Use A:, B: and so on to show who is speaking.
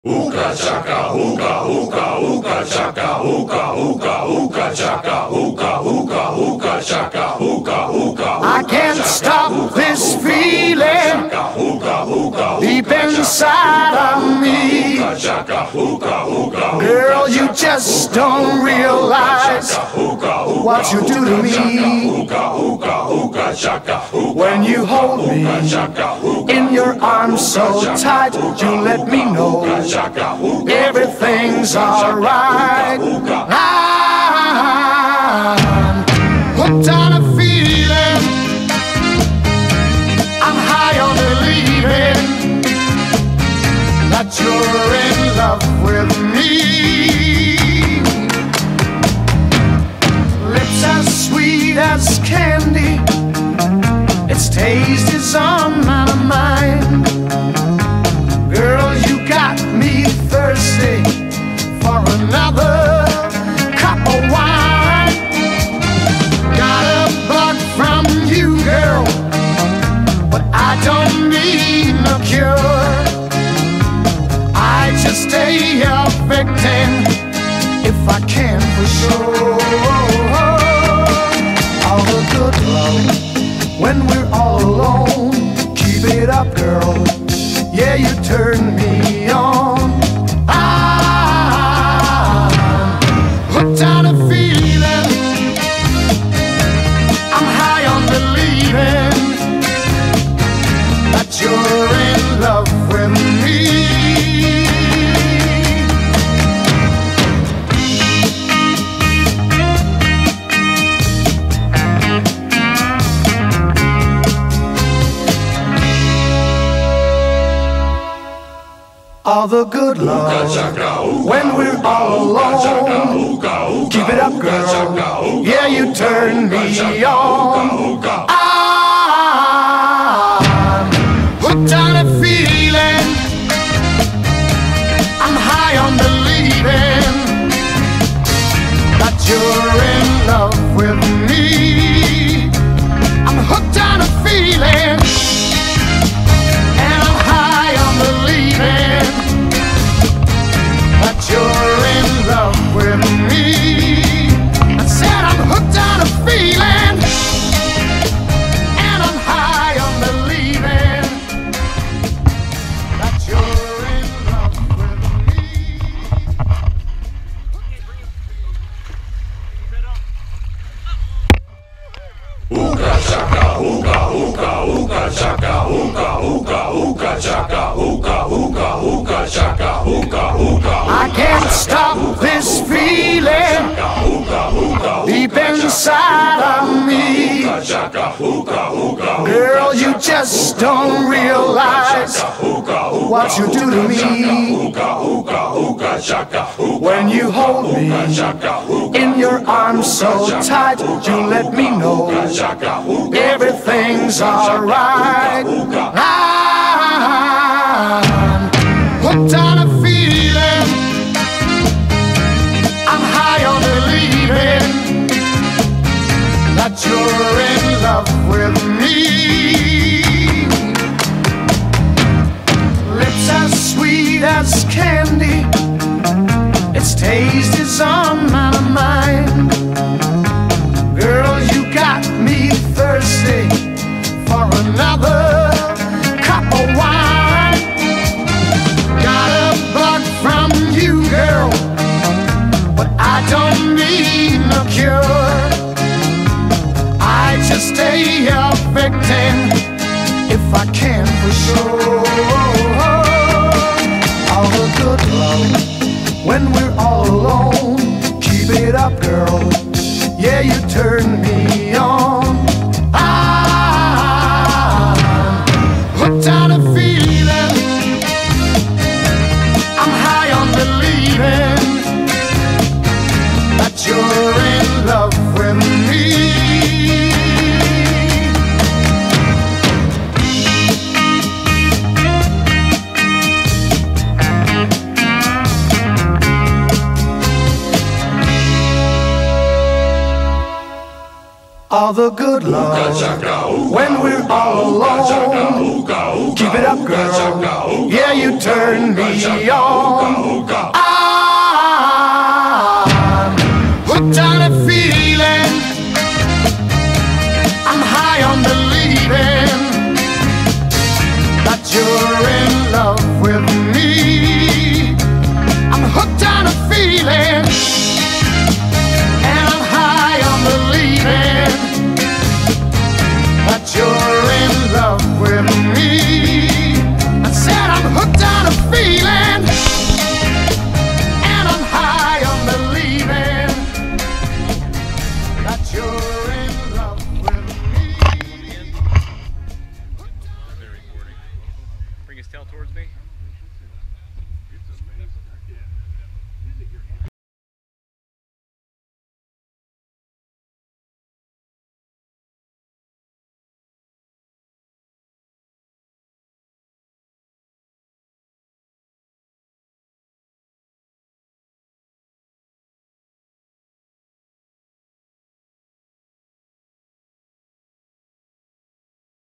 A: Hookah chaka, hookah, hookah, hookah chaka, hookah, hookah, hookah chaka, hookah, hookah, hookah chaka, hookah, hookah.
B: I can't stop this feeling deep inside of me. Girl, you just don't realize what you do to me. When you hold me in your arms so tight, you let me know everything's alright. I'm hooked on a feeling, I'm high on believing that you're in love with me. Lips as sweet as candy, its taste is on my mind. Girl, you got me thirsty for another cup of wine. Got a bug from you, girl, but I don't need no cure. I just stay a victim if I can for sure. All the good love when we're all alone. Keep it up, girl. Yeah, you turn me on. I'm hooked on a feeling, I'm high on believing that you're in love with me. All the good love when we're all alone. Keep it up, girl. Yeah, you turn me on. I'm hooked on a feeling, I'm high on believing that you're in love with me. I'm hooked on a feeling, and I'm high on believing that you're in love with me. I said I'm hooked on a feeling, and I'm high on believing that you're in love with me.
A: Hookah chaka, hookah, hookah, hookah chaka, hookah, hookah, hookah chaka, hookah, hookah, hookah chaka, hookah, hookah.
B: I can't stop this feeling deep inside of me. Girl, you just don't realize what you do to me. When you hold me in your arms so tight, you let me know everything's alright. I'm hooked on a feeling, I'm high on believing that you're in love with me. Lips as sweet as candy, its taste is on my mind. Girl, you got me thirsty for another cup of wine. Got a bug from you, girl, but I don't need no cure. I just stay a victim if I can for sure. All the good love when we're all alone. Keep it up, girl. Yeah, you turn me on. I'm hooked on a feeling, I'm high on believing that you're in love with me. all the good love when we're all alone. Keep it up, girl. Yeah, you turn me on.